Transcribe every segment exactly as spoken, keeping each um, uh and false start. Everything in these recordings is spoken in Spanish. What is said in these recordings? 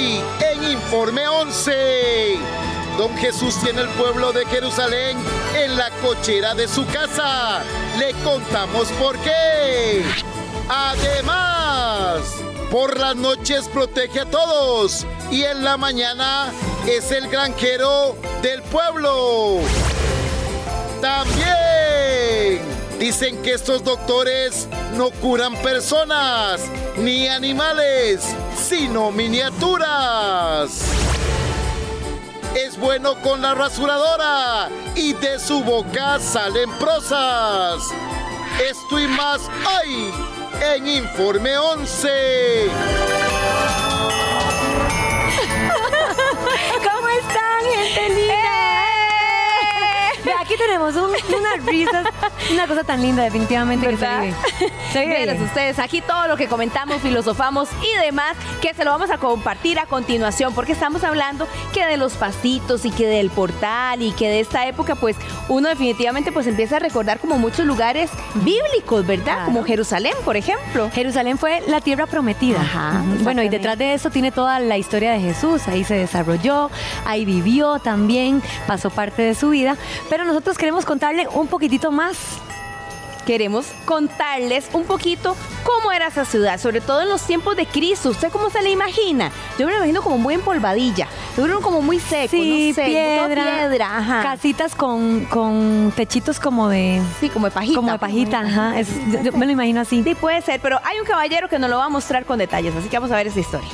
Hoy en Informe once, Don Jesús tiene el pueblo de Jerusalén en la cochera de su casa. Le contamos por qué. Además, por las noches protege a todos y en la mañana es el granjero del pueblo. También dicen que estos doctores no curan personas ni animales, sino miniaturas. Es bueno con la rasuradora y de su boca salen prosas. Esto y más hoy en Informe once. ¿Cómo están, gente linda? Aquí tenemos un, unas risas, una cosa tan linda definitivamente, ¿verdad? Que se vive. Se vive. Miren ustedes, aquí todo lo que comentamos, filosofamos y demás, que se lo vamos a compartir a continuación, porque estamos hablando que de los pasitos y que del portal y que de esta época, pues uno definitivamente pues empieza a recordar como muchos lugares bíblicos, ¿verdad? Claro. Como Jerusalén, por ejemplo. Jerusalén fue la tierra prometida. Ajá, bueno, y detrás de eso tiene toda la historia de Jesús. Ahí se desarrolló, ahí vivió también, pasó parte de su vida. Pero nosotros queremos contarle un poquitito más. Queremos contarles un poquito cómo era esa ciudad, sobre todo en los tiempos de Cristo. ¿Usted cómo se le imagina? Yo me lo imagino como muy empolvadilla, seguro como muy seco, sí, no sé, piedra, piedra, ajá. Casitas con, con techitos como de... Sí, como de pajita. Como de pajita, ajá. Es, yo, yo me lo imagino así. Sí, puede ser, pero hay un caballero que nos lo va a mostrar con detalles, así que vamos a ver esa historia.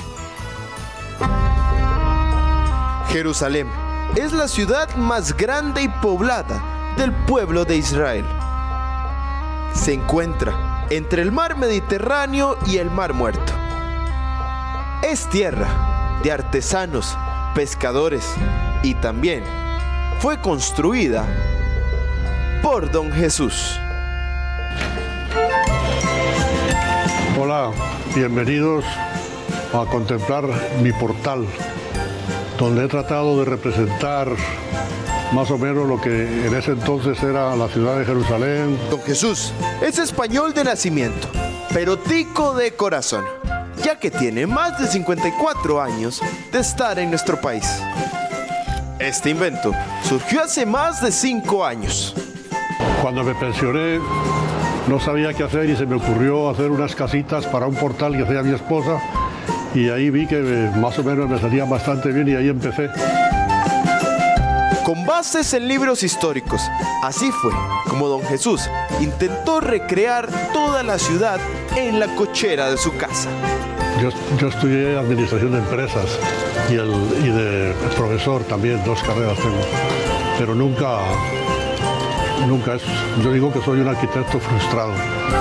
Jerusalén es la ciudad más grande y poblada del pueblo de Israel. Se encuentra entre el mar Mediterráneo y el mar Muerto. Es tierra de artesanos, pescadores y también fue construida por Don Jesús. Hola, bienvenidos a contemplar mi portal, donde he tratado de representar más o menos lo que en ese entonces era la ciudad de Jerusalén. Don Jesús es español de nacimiento, pero tico de corazón, ya que tiene más de cincuenta y cuatro años de estar en nuestro país. Este invento surgió hace más de cinco años. Cuando me pensioné, no sabía qué hacer y se me ocurrió hacer unas casitas para un portal que hacía mi esposa, y ahí vi que más o menos me salía bastante bien y ahí empecé. Con bases en libros históricos, así fue como Don Jesús intentó recrear toda la ciudad en la cochera de su casa. Yo, yo estudié administración de empresas y, el, y de profesor también, dos carreras tengo, pero nunca, nunca es, yo digo que soy un arquitecto frustrado.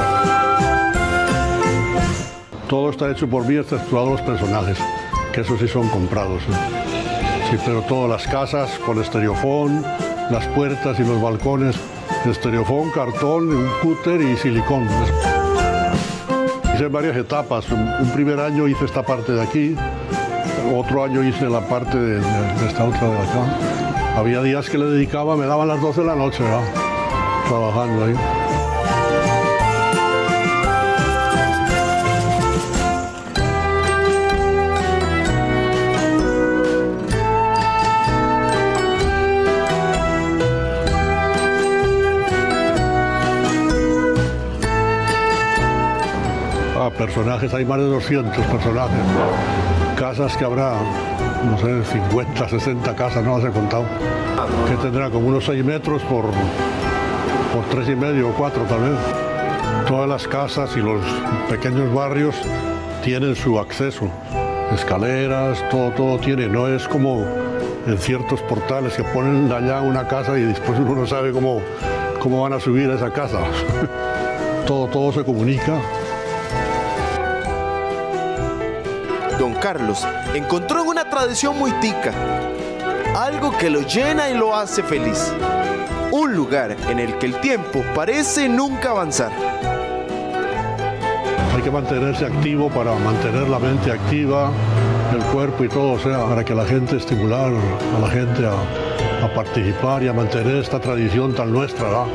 Todo está hecho por mí, exceptuado los personajes, que esos sí son comprados. ¿eh? Sí, pero todas las casas con estereofón, las puertas y los balcones, estereofón, cartón, un cúter y silicón. Hice varias etapas. Un primer año hice esta parte de aquí, otro año hice la parte de, de, de esta otra de acá. Había días que le dedicaba, me daban las doce de la noche, ¿verdad? Trabajando ahí. Personajes, hay más de doscientos personajes, casas que habrá, no sé, cincuenta, sesenta casas, no las he contado, que tendrá como unos seis metros por, por tres y medio o cuatro tal vez. Todas las casas y los pequeños barrios tienen su acceso, escaleras, todo, todo tiene, no es como en ciertos portales que ponen allá una casa y después uno no sabe cómo, cómo van a subir a esa casa. todo, todo se comunica. Don Carlos encontró en una tradición muy tica algo que lo llena y lo hace feliz. Un lugar en el que el tiempo parece nunca avanzar. Hay que mantenerse activo para mantener la mente activa, el cuerpo y todo, o sea, para que la gente, estimular a la gente a, a participar y a mantener esta tradición tan nuestra, ¿no?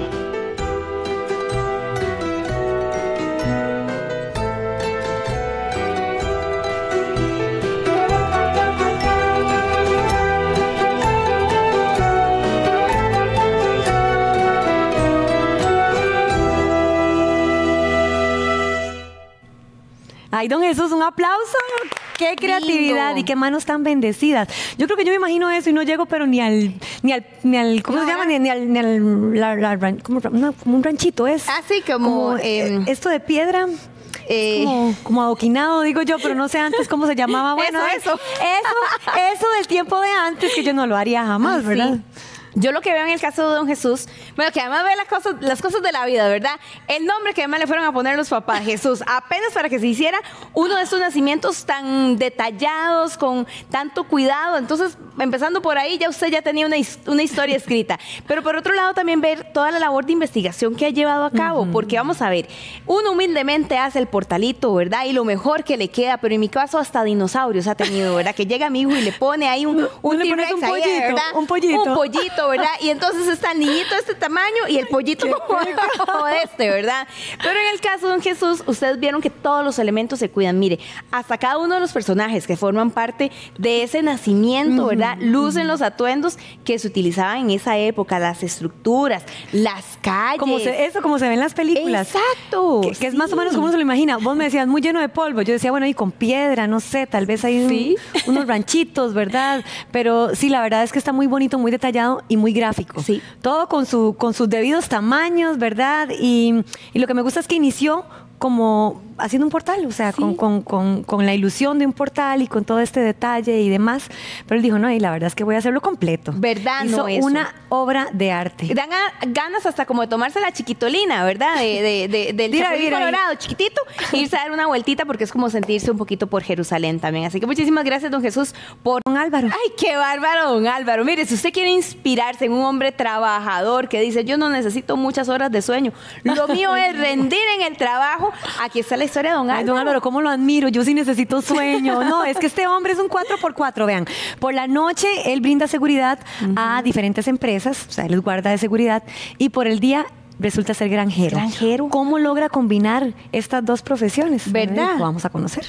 Ay, don Jesús, un aplauso. Qué creatividad Lindo. y qué manos tan bendecidas. Yo creo que yo me imagino eso y no llego, pero ni al, ni al, ni al ¿cómo No, se llama? ¿verdad? Ni, ni al, ni al la- la ran- como, una- como un ranchito es. Así como, eh, em, esto de piedra. eh, Como, como adoquinado, digo yo, pero no sé antes cómo se llamaba. Bueno, Eso, eso. Eso, eso del tiempo de antes, que yo no lo haría jamás, Ay, ¿verdad? sí. Yo lo que veo en el caso de don Jesús, bueno, que además ve las cosas, las cosas de la vida, ¿verdad? El nombre que además le fueron a poner los papás, Jesús, apenas para que se hiciera uno de estos nacimientos tan detallados, con tanto cuidado. Entonces, empezando por ahí, ya usted ya tenía una, his- una historia escrita. Pero por otro lado, también ver toda la labor de investigación que ha llevado a cabo, porque vamos a ver, uno humildemente hace el portalito, ¿verdad? Y lo mejor que le queda, pero en mi caso hasta dinosaurios ha tenido, ¿verdad? Que llega mi hijo y le pone ahí un, un le pones T-Rex un ahí, pollito, ¿verdad? un pollito. Un pollito, ¿verdad? Y entonces está el niñito de este tamaño y el pollito como, como este, ¿verdad? Pero en el caso de don Jesús, ustedes vieron que todos los elementos se cuidan. Mire, hasta cada uno de los personajes que forman parte de ese nacimiento, ¿verdad? Lucen los atuendos que se utilizaban en esa época, las estructuras, las calles. Como se, eso, como se ve en las películas. Exacto. Que, que es más o sí. menos como uno se lo imagina. Vos me decías, muy lleno de polvo. Yo decía, bueno, y con piedra, no sé, tal vez hay un- Sí. unos ranchitos, ¿verdad? Pero sí, la verdad es que está muy bonito, muy detallado y muy gráfico. Sí. Todo con, su, con sus debidos tamaños, ¿verdad? Y, y lo que me gusta es que inició como haciendo un portal, o sea, Sí. con, con, con, con la ilusión de un portal y con todo este detalle y demás. Pero él dijo, no, y la verdad es que voy a hacerlo completo. ¿Verdad? Hizo No, eso. una obra de arte. Dan a- ganas hasta como de tomarse la chiquitolina, ¿verdad? De, de, de- del De ir a Chapulín vivir ahí. Colorado, chiquitito, e irse a dar una vueltita porque es como sentirse un poquito por Jerusalén también. Así que muchísimas gracias, don Jesús, por... Don Álvaro. Ay, qué bárbaro, don Álvaro. Mire, si usted quiere inspirarse en un hombre trabajador que dice, yo no necesito muchas horas de sueño, lo mío es rendir en el trabajo, aquí está la historia de don Ay, Álvaro. don Álvaro, ¿cómo lo admiro? Yo sí necesito sueño. No, es que este hombre es un cuatro por cuatro, vean. Por la noche él brinda seguridad a diferentes empresas, o sea, él es guarda de seguridad, y por el día resulta ser granjero. Granjero. ¿Cómo logra combinar estas dos profesiones? ¿Verdad? Lo vamos a conocer.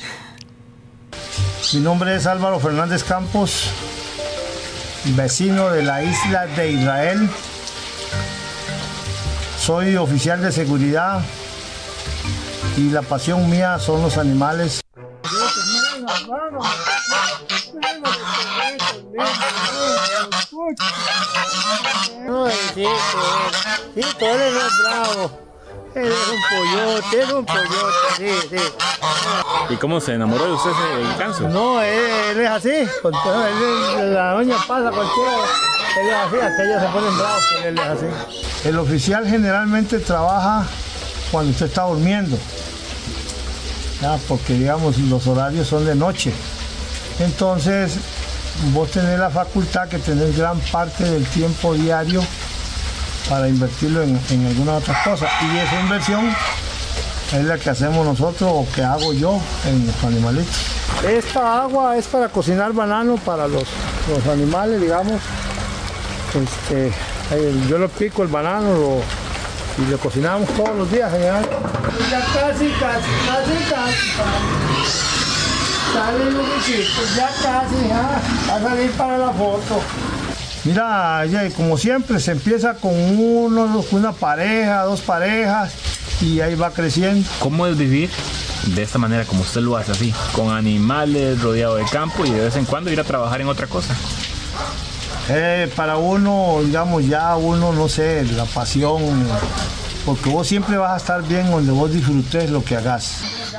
Mi nombre es Álvaro Fernández Campos, vecino de la isla de Israel. Soy oficial de seguridad y la pasión mía son los animales. Ay, sí, sí, sí, tú eres un bravo. Eres un pollote, eres un pollote, sí, sí. ¿Y cómo se enamoró de usted ese ganso? No, él, él es así. Con todo, él es- la doña pasa cualquiera. Él es así, aquellos se ponen bravos, pero él es así. El oficial generalmente trabaja cuando usted está durmiendo. Ya, porque digamos los horarios son de noche. Entonces, vos tenés la facultad que tenés gran parte del tiempo diario para invertirlo en, en alguna otra cosa. Y esa inversión es la que hacemos nosotros o que hago yo en los animalitos. Esta agua es para cocinar banano para los, los animales, digamos. Este, eh, yo lo pico el banano lo- y lo cocinamos todos los días, general. Ya casi, casi, casi, casi. Sale Luisito, ya casi, ah, va a salir para la foto. Mira, Jay, como siempre, se empieza con uno, una pareja, dos parejas, y ahí va creciendo. ¿Cómo es vivir de esta manera como usted lo hace así? Con animales, rodeado de campo y de vez en cuando ir a trabajar en otra cosa. Eh, para uno, digamos, ya uno, no sé, la pasión, porque vos siempre vas a estar bien donde vos disfrutes lo que hagas.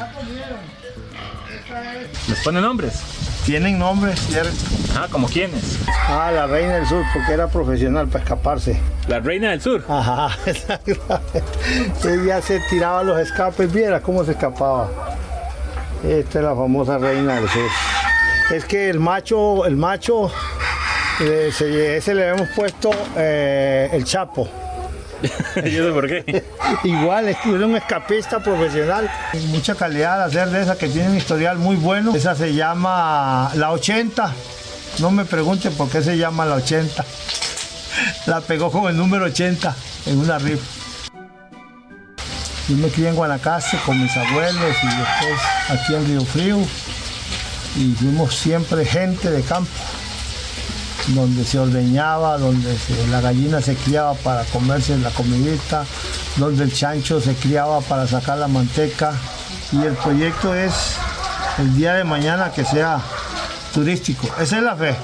¿Les pone nombres? Tienen nombres, ¿cierto? Ah, ¿como quiénes? Ah, la reina del sur, porque era profesional para escaparse. La reina del sur. Ajá, ella se tiraba los escapes, viera cómo se escapaba. Esta es la famosa reina del sur. Es que el macho, el macho, eh, se- ese le hemos puesto eh, el Chapo. ¿Y eso por qué? Igual, es que era un escapista profesional. Mucha calidad de hacer de esa que tiene un historial muy bueno. Esa se llama la ochenta. No me pregunten por qué se llama la ochenta. La pegó con el número ochenta en una rifa. Yo me crié en Guanacaste con mis abuelos y después aquí en Río Frío. Y fuimos siempre gente de campo, donde se ordeñaba, donde se- la gallina se criaba para comerse la comidita, donde el chancho se criaba para sacar la manteca. Y el proyecto es el día de mañana que sea turístico. Esa es la fe.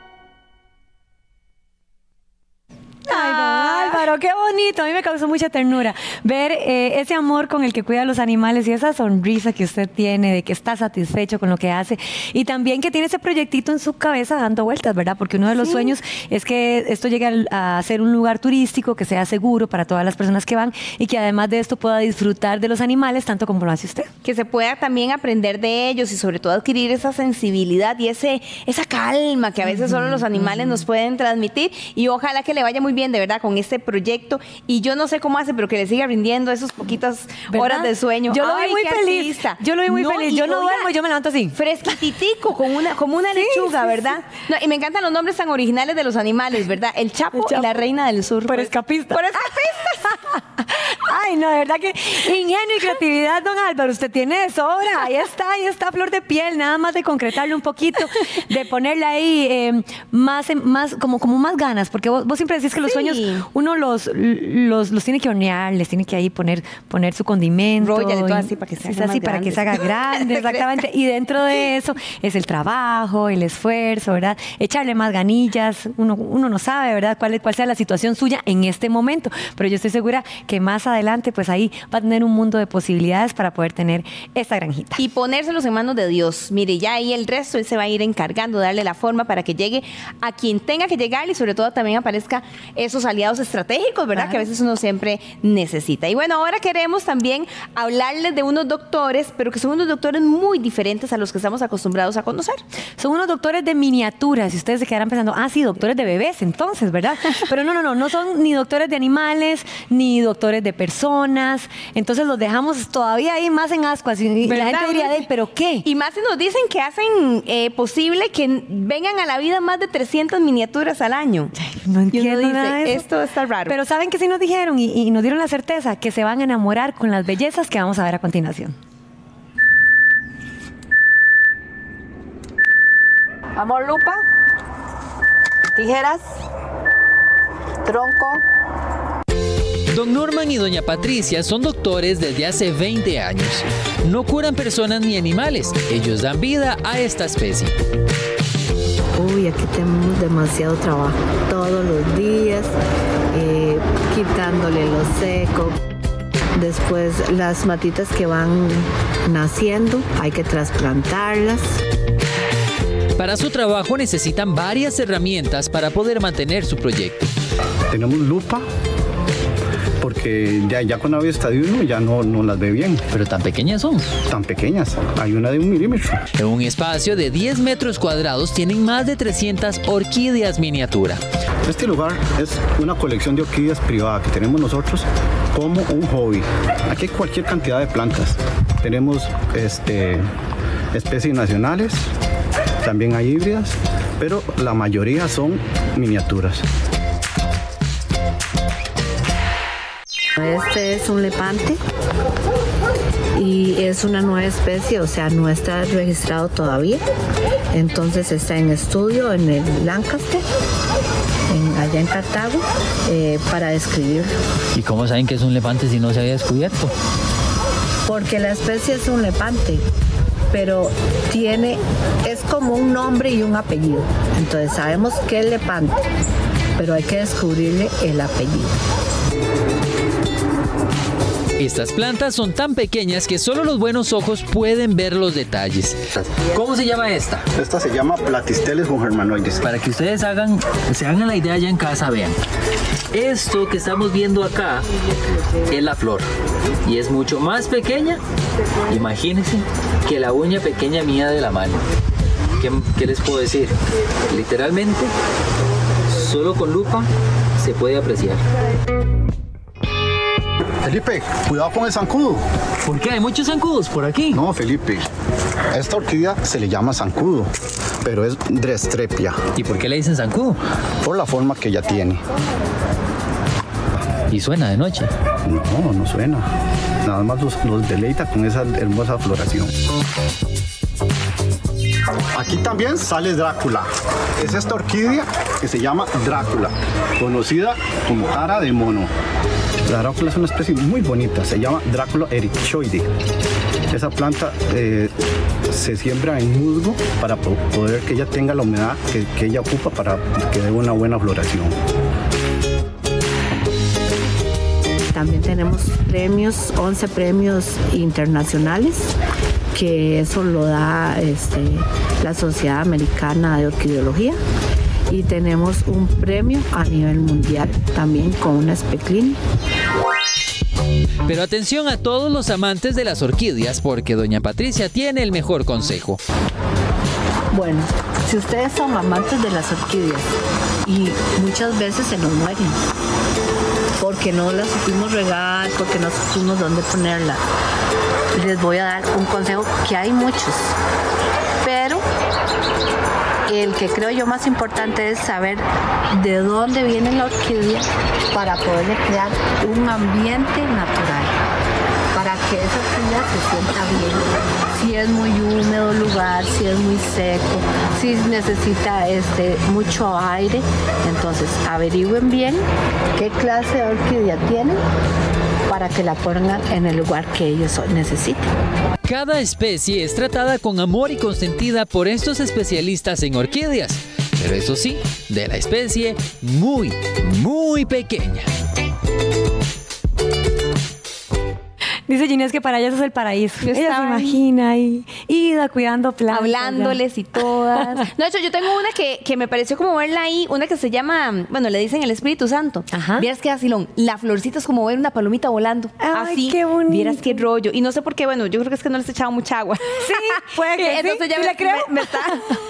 Ay, don Álvaro, qué bonito. A mí me causó mucha ternura ver eh, ese amor con el que cuida a los animales y esa sonrisa que usted tiene de que está satisfecho con lo que hace y también que tiene ese proyectito en su cabeza dando vueltas, ¿verdad? Porque uno de los sí. sueños es que esto llegue a ser un lugar turístico que sea seguro para todas las personas que van y que además de esto pueda disfrutar de los animales tanto como lo hace usted. Que se pueda también aprender de ellos y sobre todo adquirir esa sensibilidad y ese esa calma que a veces solo los animales nos pueden transmitir y ojalá que le vaya muy bien de verdad con este proyecto y yo no sé cómo hace pero que le siga rindiendo esas poquitas ¿verdad? Horas de sueño. Yo lo Ay, vi muy feliz. Artista. Yo lo vi muy no, feliz. Yo no oiga, duermo, yo me levanto así. Fresquititico, como una, como una sí, lechuga, sí, ¿verdad? Sí. No, y me encantan los nombres tan originales de los animales, ¿verdad? El Chapo, El Chapo. y la Reina del Sur. Por pues. escapista. Por escapista. Ay, no, de verdad que ingenio y creatividad, don Álvaro, usted tiene de sobra. Ahí está, ahí está flor de piel, nada más de concretarle un poquito, de ponerle ahí eh, más, más como, como más ganas, porque vos, vos siempre decís que los sí. sueños uno los, los, los tiene que hornear, les tiene que ahí poner, poner su condimento. Róllale todo así para que se haga así para que se haga grande, exactamente. Y dentro de eso es el trabajo, el esfuerzo, ¿verdad? Echarle más ganillas. Uno, uno no sabe, ¿verdad? Cuál, cuál sea la situación suya en este momento, pero yo estoy segura que más adelante, pues ahí va a tener un mundo de posibilidades para poder tener esta granjita. Y ponérselos en manos de Dios. Mire, ya ahí el resto él se va a ir encargando de darle la forma para que llegue a quien tenga que llegar y sobre todo también aparezca esos aliados estratégicos, ¿verdad? Claro. Que a veces uno siempre necesita. Y bueno, ahora queremos también hablarles de unos doctores, pero que son unos doctores muy diferentes a los que estamos acostumbrados a conocer. Son unos doctores de miniaturas y ustedes se quedarán pensando, ah, sí, doctores de bebés entonces, ¿verdad? Pero no, no, no, no son ni doctores de animales, ni doctores de personas, entonces los dejamos todavía ahí más en ascuas y la gente diría, de, ¿pero qué? Y más si nos dicen que hacen eh, posible que vengan a la vida más de trescientas miniaturas al año. Ay, no entiendo dice, nada de eso. Esto está raro. Pero ¿saben qué sí nos dijeron? Y, y nos dieron la certeza que se van a enamorar con las bellezas que vamos a ver a continuación. Amor, lupa, tijeras, tronco. Don Norman y doña Patricia son doctores desde hace veinte años. No curan personas ni animales, ellos dan vida a esta especie. Uy, aquí tenemos demasiado trabajo, todos los días, eh, quitándole lo seco. Después las matitas que van naciendo, hay que trasplantarlas. Para su trabajo necesitan varias herramientas para poder mantener su proyecto. Tenemos lupa, porque ya, ya cuando había estadio uno ya no, no las ve bien. ¿Pero tan pequeñas son? Tan pequeñas, hay una de un milímetro. En un espacio de diez metros cuadrados tienen más de trescientas orquídeas miniatura. Este lugar es una colección de orquídeas privada que tenemos nosotros como un hobby. Aquí hay cualquier cantidad de plantas. Tenemos este, especies nacionales, también hay híbridas, pero la mayoría son miniaturas. Este es un lepante y es una nueva especie, o sea, no está registrado todavía. Entonces está en estudio en el Lancaster, en, allá en Cartago, eh, para describirlo. ¿Y cómo saben que es un lepante si no se había descubierto? Porque la especie es un lepante, pero tiene, es como un nombre y un apellido. Entonces sabemos que es lepante, pero hay que descubrirle el apellido. Estas plantas son tan pequeñas que solo los buenos ojos pueden ver los detalles. ¿Cómo se llama esta? Esta se llama Platysteles germanoides. Para que ustedes hagan, se hagan la idea ya en casa, vean. Esto que estamos viendo acá es la flor y es mucho más pequeña, imagínense, que la uña pequeña mía de la mano. ¿Qué, qué les puedo decir? Literalmente, solo con lupa se puede apreciar. Felipe, cuidado con el zancudo. ¿Por qué? ¿Hay muchos zancudos por aquí? No, Felipe. Esta orquídea se le llama zancudo, pero es Drestrepia. ¿Y por qué le dicen zancudo? Por la forma que ella tiene. ¿Y suena de noche? No, no suena. Nada más los, los deleita con esa hermosa floración. Aquí también sale Drácula. Es esta orquídea que se llama Drácula, conocida como cara de mono. La Drácula es una especie muy bonita, se llama Drácula erichoide. Esa planta eh, se siembra en musgo para po- poder que ella tenga la humedad que, que ella ocupa para que dé una buena floración. También tenemos premios, once premios internacionales, que eso lo da este, la Sociedad Americana de Orquideología. Y tenemos un premio a nivel mundial también con una especlín. Pero atención a todos los amantes de las orquídeas, porque doña Patricia tiene el mejor consejo. Bueno, si ustedes son amantes de las orquídeas y muchas veces se nos mueren porque no las supimos regar, porque no supimos dónde ponerlas, les voy a dar un consejo que hay muchos, pero el que creo yo más importante es saber de dónde viene la orquídea para poderle crear un ambiente natural, para que esa orquídea se sienta bien. Si es muy húmedo el lugar, si es muy seco, si necesita este, mucho aire, entonces averigüen bien qué clase de orquídea tienen para que la pongan en el lugar que ellos necesiten. Cada especie es tratada con amor y consentida por estos especialistas en orquídeas, pero eso sí, de la especie muy, muy pequeña. Dice Ginés que para ella eso es el paraíso. Yo Ella estaba se imagina ahí, Ida cuidando plantas. Hablándoles ya. y todas. No, de hecho, yo tengo una que, que me pareció como verla ahí, una que se llama, bueno, le dicen el Espíritu Santo. Ajá. Vieras qué vacilón. La florcita es como ver una palomita volando. Ay, así. qué bonito. Vieras qué rollo. Y no sé por qué, bueno, yo creo que es que no les he echado mucha agua. Sí, puede que Entonces sí, ya sí me, le creo. Me, me está,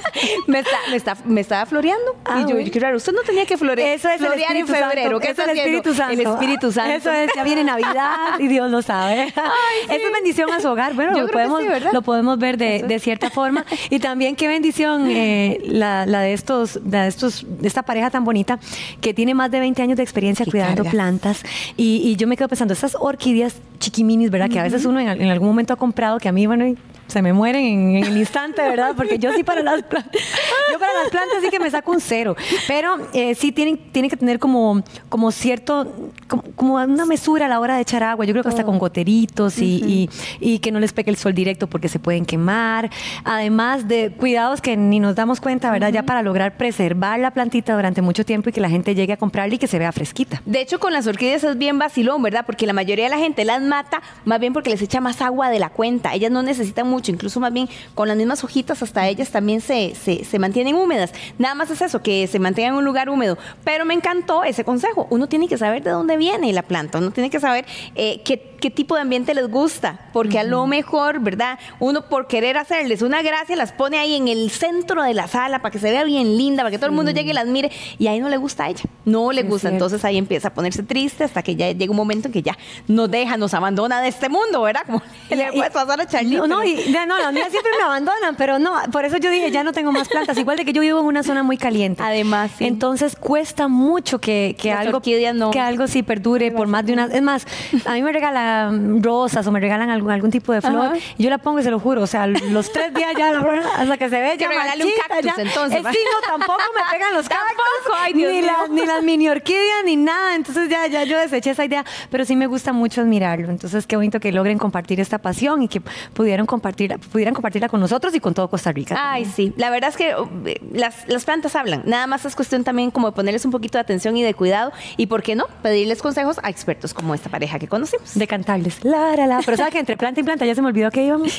me, está, me, está, me estaba floreando. Ah, y yo, bueno. qué raro, usted no tenía que florear. Eso es florear el en Espíritu febrero. Santo. ¿Qué Eso está es el haciendo? Espíritu Santo. El Espíritu Santo. Eso es, ya viene Navidad y Dios lo sabe. Ay, sí. Eso es bendición a su hogar. Bueno, Yo lo creo que podemos, sí, ¿verdad? lo podemos ver de, de cierta forma. Y también qué bendición eh, la, la de estos, la de estos, de esta pareja tan bonita que tiene más de veinte años de experiencia Qué cuidando cargas. plantas. Y, y yo me quedo pensando, estas orquídeas chiquiminis, ¿verdad? Que a veces uno en, en algún momento ha comprado, que a mí, bueno, se me mueren en, en el instante, ¿verdad? Porque yo sí para las plantas, yo para las plantas sí que me saco un cero. Pero eh, sí tienen, tienen que tener como, como cierto, como, como una mesura a la hora de echar agua. Yo creo que hasta con goteritos y, uh-huh. y, y que no les pegue el sol directo porque se pueden quemar. Además de cuidados que ni nos damos cuenta, ¿verdad? Uh-huh. Ya para lograr preservar la plantita durante mucho tiempo y que la gente llegue a comprarla y que se vea fresquita. De hecho, con las orquídeas es bien vacilón, ¿verdad? Porque la mayoría de la gente las mata más bien porque les echa más agua de la cuenta. Ellas no necesitan mucho. Incluso más bien con las mismas hojitas hasta ellas también se, se, se mantienen húmedas. Nada más es eso, que se mantengan en un lugar húmedo. Pero me encantó ese consejo. Uno tiene que saber de dónde viene la planta, uno tiene que saber eh, qué, qué tipo de ambiente les gusta, porque uh-huh. a lo mejor, ¿verdad? Uno por querer hacerles una gracia las pone ahí en el centro de la sala para que se vea bien linda, para que todo el mundo llegue y las mire, y ahí no le gusta a ella, no le sí, gusta. Entonces ahí empieza a ponerse triste hasta que ya llega un momento en que ya nos deja, nos abandona de este mundo, ¿verdad? Como y, le puede pasar a Charlie. No, no, y, no, las mías siempre me abandonan, pero no, por eso yo dije, ya no tengo más plantas. Igual de que yo vivo en una zona muy caliente. Además, sí. Entonces cuesta mucho que, que algo no. que algo sí perdure por más de una. Es más, a mí me regalan rosas o me regalan algún, algún tipo de flor. Ajá. Y yo la pongo y se lo juro. O sea, los tres días ya hasta que se ve ya marchita, un cactus, ya. Entonces, Eh, sí, no, tampoco me pegan los cactus. Tampoco, ay, Dios ni, mío. las, ni las mini orquídeas ni nada. Entonces ya, ya yo deseché esa idea. Pero sí me gusta mucho admirarlo. Entonces qué bonito que logren compartir esta pasión y que pudieron compartir, pudieran compartirla con nosotros y con todo Costa Rica. Ay, también. sí. La verdad es que uh, las, las plantas hablan. Nada más es cuestión también como de ponerles un poquito de atención y de cuidado. Y por qué no, pedirles consejos a expertos como esta pareja que conocimos. De cantarles. La, la, la. Pero sabes que entre planta y planta ya se me olvidó que íbamos.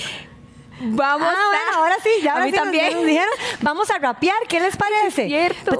Vamos ah, a... bueno, ahora sí, ya a ahora mí sí también. Nos, nos dijeron, vamos a rapear, ¿qué les parece? Cierto.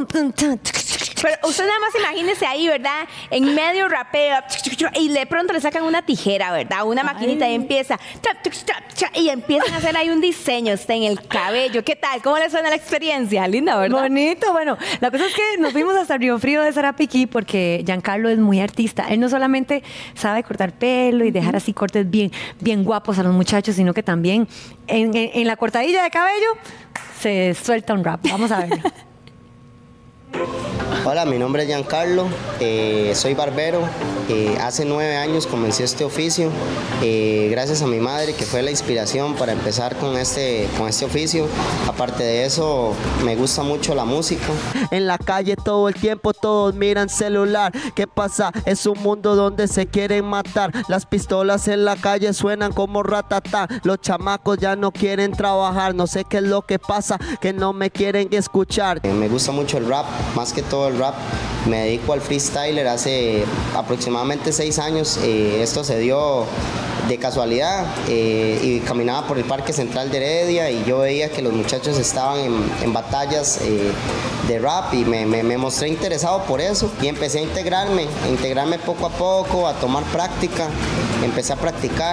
Pero usted nada más imagínese ahí, ¿verdad? En medio rapeo y de pronto le sacan una tijera, ¿verdad? Una maquinita y empieza y empiezan a hacer ahí un diseño, está en el cabello. ¿Qué tal? ¿Cómo le suena la experiencia? Linda, ¿verdad? Bonito. Bueno, la cosa es que nos fuimos hasta Río Frío de Sarapiquí porque Giancarlo es muy artista. Él no solamente sabe cortar pelo y dejar así cortes bien, bien guapos a los muchachos, sino que también en, en, en la cortadilla de cabello se suelta un rap. Vamos a verlo. Hola, mi nombre es Giancarlo, eh, soy barbero. Eh, hace nueve años comencé este oficio, eh, gracias a mi madre, que fue la inspiración para empezar con este, con este oficio. Aparte de eso, me gusta mucho la música. En la calle todo el tiempo todos miran celular. ¿Qué pasa? Es un mundo donde se quieren matar. Las pistolas en la calle suenan como ratatá. Los chamacos ya no quieren trabajar. No sé qué es lo que pasa, que no me quieren escuchar. Eh, me gusta mucho el rap, más que todo el rap. Me dedico al freestyler hace aproximadamente seis años. Eh, esto se dio de casualidad eh, y caminaba por el Parque Central de Heredia y yo veía que los muchachos estaban en, en batallas eh, de rap y me, me, me mostré interesado por eso y empecé a integrarme, a integrarme poco a poco, a tomar práctica, empecé a practicar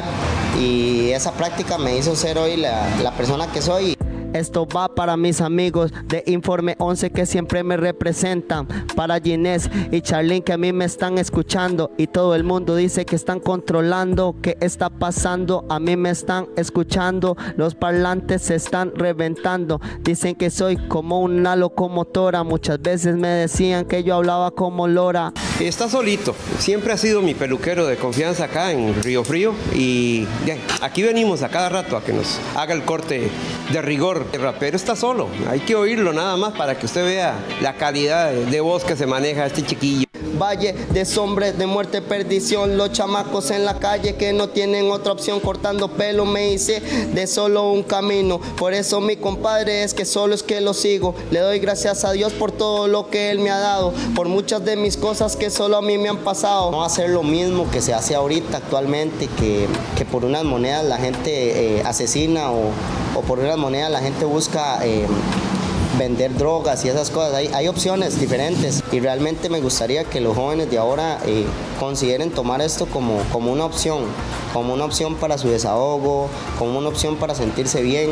y esa práctica me hizo ser hoy la, la persona que soy. Esto va para mis amigos de Informe once que siempre me representan, para Ginés y Charlene que a mí me están escuchando y todo el mundo dice que están controlando. ¿Qué está pasando? A mí me están escuchando, los parlantes se están reventando, dicen que soy como una locomotora, muchas veces me decían que yo hablaba como Lora. Está solito, siempre ha sido mi peluquero de confianza acá en Río Frío y bien, aquí venimos a cada rato a que nos haga el corte de rigor. El rapero está solo, hay que oírlo nada más para que usted vea la calidad de voz que se maneja este chiquillo. Valle de sombras, de muerte, perdición, los chamacos en la calle que no tienen otra opción, cortando pelo me hice de solo un camino, por eso mi compadre es que solo es que lo sigo, le doy gracias a Dios por todo lo que él me ha dado, por muchas de mis cosas que solo a mí me han pasado. No hacer lo mismo que se hace ahorita actualmente, que, que por unas monedas la gente eh, asesina o, o por unas monedas la gente busca eh, vender drogas y esas cosas. Hay, hay opciones diferentes y realmente me gustaría que los jóvenes de ahora eh, consideren tomar esto como, como una opción, como una opción para su desahogo, como una opción para sentirse bien,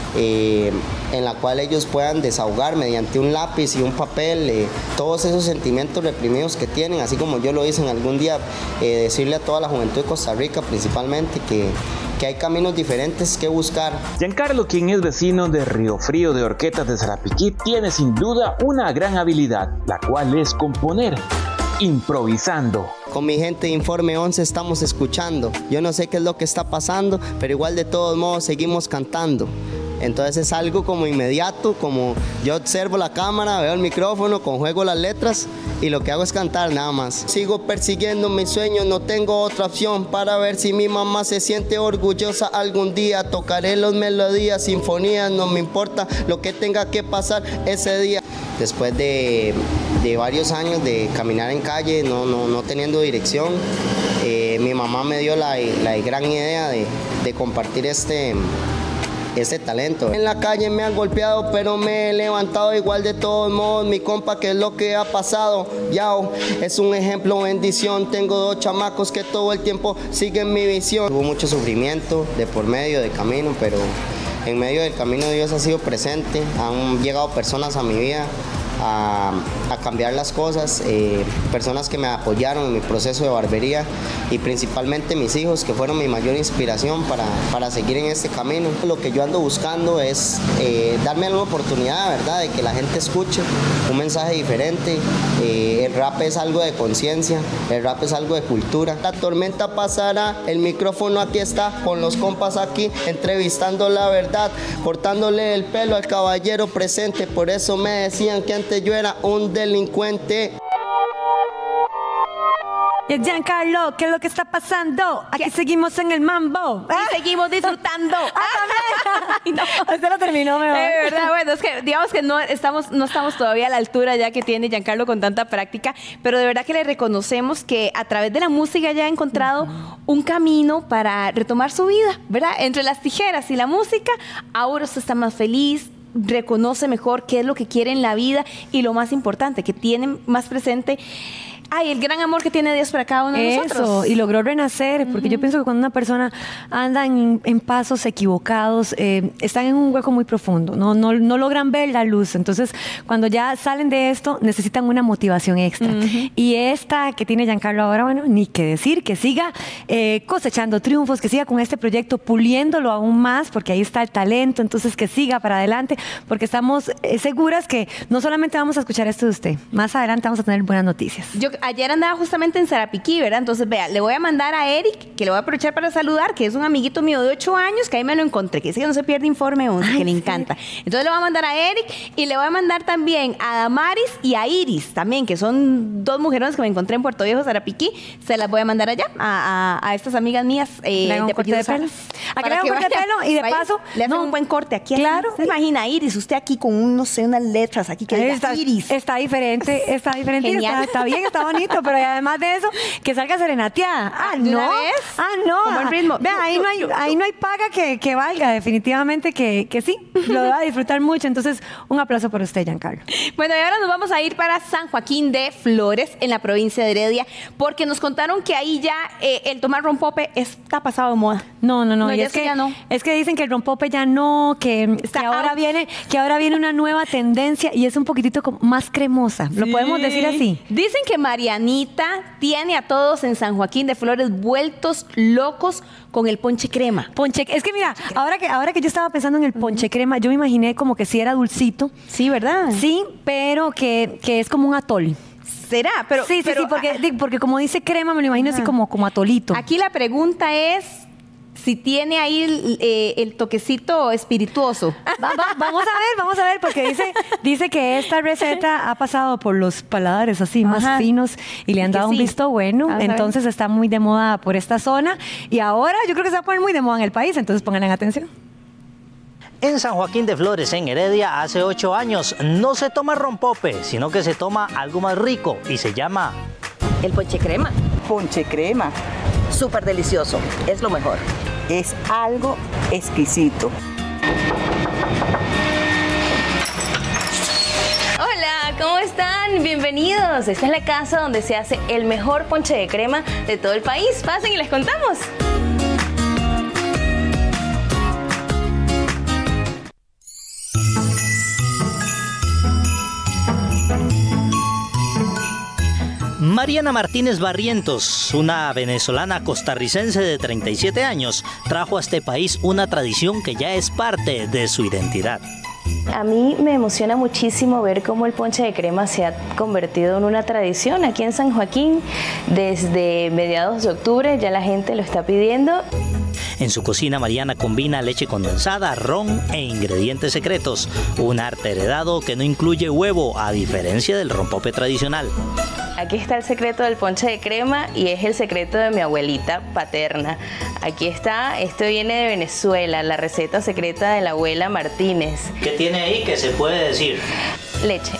eh, en la cual ellos puedan desahogar mediante un lápiz y un papel eh, todos esos sentimientos reprimidos que tienen, así como yo lo hice en algún día, eh, decirle a toda la juventud de Costa Rica principalmente que que hay caminos diferentes que buscar. Giancarlo, quien es vecino de Río Frío de Horquetas de Sarapiquí, tiene sin duda una gran habilidad, la cual es componer, improvisando. Con mi gente de Informe once estamos escuchando. Yo no sé qué es lo que está pasando, pero igual de todos modos seguimos cantando. Entonces es algo como inmediato, como yo observo la cámara, veo el micrófono, conjuego las letras y lo que hago es cantar nada más. Sigo persiguiendo mis sueños, no tengo otra opción para ver si mi mamá se siente orgullosa algún día. Tocaré las melodías, sinfonías, no me importa lo que tenga que pasar ese día. Después de, de varios años de caminar en calle, no, no, no teniendo dirección, eh, mi mamá me dio la, la gran idea de, de compartir este... este talento. En la calle me han golpeado, pero me he levantado igual de todos modos, mi compa, que es lo que ha pasado. Yao, es un ejemplo, bendición. Tengo dos chamacos que todo el tiempo siguen mi visión. Hubo mucho sufrimiento de por medio del camino, pero en medio del camino Dios ha sido presente. Han llegado personas a mi vida a, a cambiar las cosas, eh, personas que me apoyaron en mi proceso de barbería y principalmente mis hijos, que fueron mi mayor inspiración para, para seguir en este camino. Lo que yo ando buscando es eh, darme una oportunidad, ¿verdad?, de que la gente escuche un mensaje diferente. Eh, el rap es algo de conciencia, el rap es algo de cultura. La tormenta pasará, el micrófono aquí está, con los compas aquí, entrevistando la verdad, cortándole el pelo al caballero presente. Por eso me decían que antes yo era un delincuente. Giancarlo, ¿qué es lo que está pasando? Aquí ¿Qué? Seguimos en el mambo. Y ¿Ah? seguimos disfrutando. Ah, Ay, no. Usted lo terminó mejor. De verdad, bueno, es que digamos que no estamos, no estamos todavía a la altura ya que tiene Giancarlo con tanta práctica, pero de verdad que le reconocemos que a través de la música ya ha encontrado uh-huh. un camino para retomar su vida, ¿verdad? Entre las tijeras y la música, ahora usted está más feliz, reconoce mejor qué es lo que quiere en la vida y lo más importante, que tiene más presente Ay, el gran amor que tiene Dios para cada uno de Eso, nosotros. y logró renacer, porque uh-huh. yo pienso que cuando una persona anda en, en pasos equivocados, eh, están en un hueco muy profundo, ¿no? No, no logran ver la luz. Entonces, cuando ya salen de esto, necesitan una motivación extra. Uh-huh. Y esta que tiene Giancarlo ahora, bueno, ni que decir, que siga eh, cosechando triunfos, que siga con este proyecto, puliéndolo aún más, porque ahí está el talento, entonces que siga para adelante, porque estamos eh, seguras que no solamente vamos a escuchar esto de usted, más adelante vamos a tener buenas noticias. Yo ayer andaba justamente en Sarapiquí, ¿verdad? Entonces, vea, le voy a mandar a Eric, que le voy a aprovechar para saludar, que es un amiguito mío de ocho años, que ahí me lo encontré, que dice que no se pierde informe once, que le encanta. Entonces le voy a mandar a Eric y le voy a mandar también a Damaris y a Iris también, que son dos mujerones que me encontré en Puerto Viejo, Sarapiquí. Se las voy a mandar allá a, a, a estas amigas mías eh, le hago de un corte de pelo. A que le hago un corte de pelo y de vaya, paso le hacen no, un buen corte aquí. Claro. ¿Se imagina, Iris? Usted aquí con un, no sé, unas letras aquí que diga está, Iris. Está diferente, está diferente. Genial. Está, está bien, está bonito, pero además de eso, que salga serenateada. Ah, ¿De no. una vez? Ah, no. Como el ritmo. Vea, ahí no hay, ahí no hay paga que, que valga, definitivamente que, que sí. Lo va a disfrutar mucho. Entonces, un aplauso por usted, Giancarlo. Bueno, y ahora nos vamos a ir para San Joaquín de Flores, en la provincia de Heredia, porque nos contaron que ahí ya eh, el tomar rompope está pasado de moda. No, no, no. No, y ya es que, ya no. es que dicen que el rompope ya no, que, que ahora out. viene, que ahora viene una nueva tendencia y es un poquitito como más cremosa. ¿Lo Sí. podemos decir así? Dicen que Marianita tiene a todos en San Joaquín de Flores vueltos locos con el ponche crema. Ponche, es que mira, ahora que, ahora que yo estaba pensando en el ponche crema, yo me imaginé como que sí era dulcito. Sí, ¿verdad? Sí, pero que, que es como un atol. ¿Será? Pero, sí, sí, pero, sí, porque, porque como dice crema, me lo imagino ajá. así como, como atolito. Aquí la pregunta es si tiene ahí el, eh, el toquecito espirituoso. Va, va, vamos a ver, vamos a ver, porque dice, dice que esta receta ha pasado por los paladares así más Ajá. finos y le han dado sí. un visto bueno. Vamos a ver. Entonces está muy de moda por esta zona y ahora yo creo que se va a poner muy de moda en el país, entonces pongan atención. En San Joaquín de Flores, en Heredia, hace ocho años, no se toma rompope, sino que se toma algo más rico y se llama... El ponche crema. Ponche crema. Súper delicioso, es lo mejor. Es algo exquisito. Hola, ¿cómo están? Bienvenidos. Esta es la casa donde se hace el mejor ponche de crema de todo el país. Pasen y les contamos. Mariana Martínez Barrientos, una venezolana costarricense de treinta y siete años, trajo a este país una tradición que ya es parte de su identidad. A mí me emociona muchísimo ver cómo el ponche de crema se ha convertido en una tradición aquí en San Joaquín. Desde mediados de octubre ya la gente lo está pidiendo. En su cocina, Mariana combina leche condensada, ron e ingredientes secretos, un arte heredado que no incluye huevo, a diferencia del rompope tradicional. Aquí está el secreto del ponche de crema y es el secreto de mi abuelita paterna. Aquí está, esto viene de Venezuela, la receta secreta de la abuela Martínez. ¿Qué tiene ahí que se puede decir? Leche.